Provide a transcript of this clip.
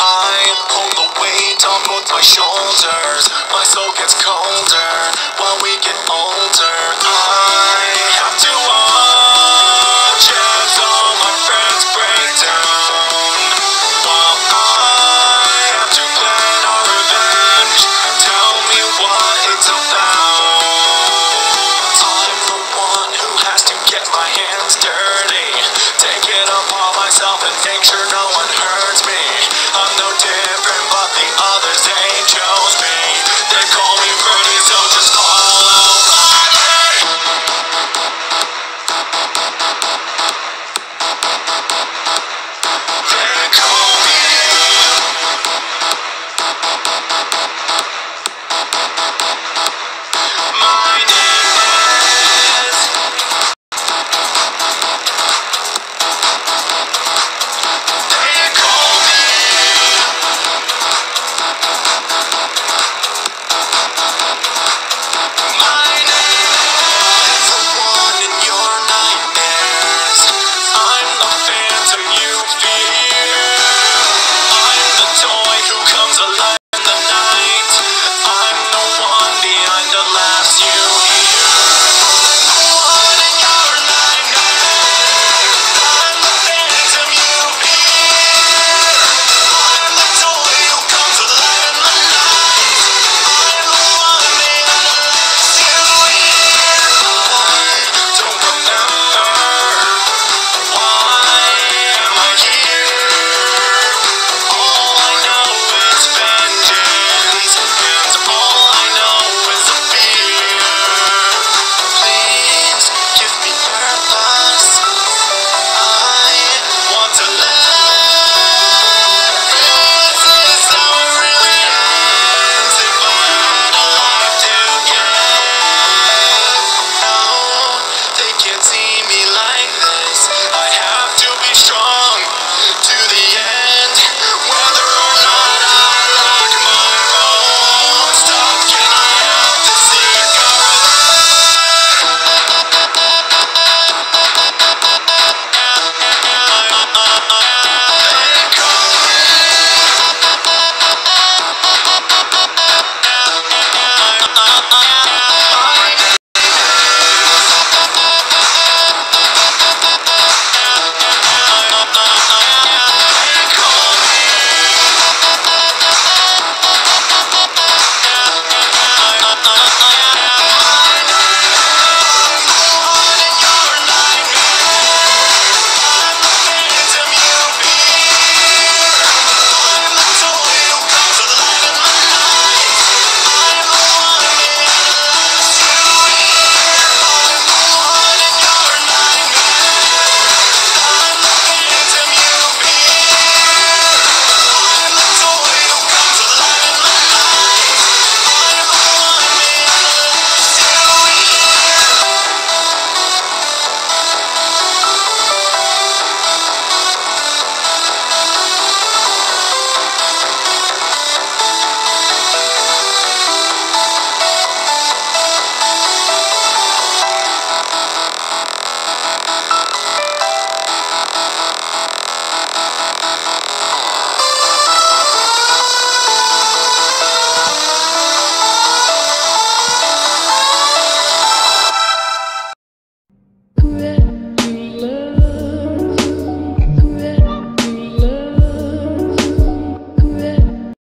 I hold the weight on both my shoulders. My soul gets colder while we get older. I have to watch as all my friends break down, while I have to plan our revenge. Tell me what it's about. I'm the one who has to get my hands dirty, take it upon myself and make sure no one hurts me. I'm no different, but the others, they chose me. They call me pretty, so just follow my lead. They call me. My name is. They call me. My name is the one in your nightmares. I'm the phantom you fear. I'm the toy who comes alive.